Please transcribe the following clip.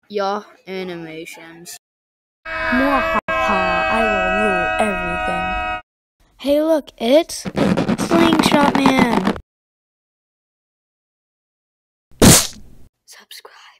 Yeah, animations. Mwahaha, I will rule everything. Hey look, it's Slingshot Man! Subscribe.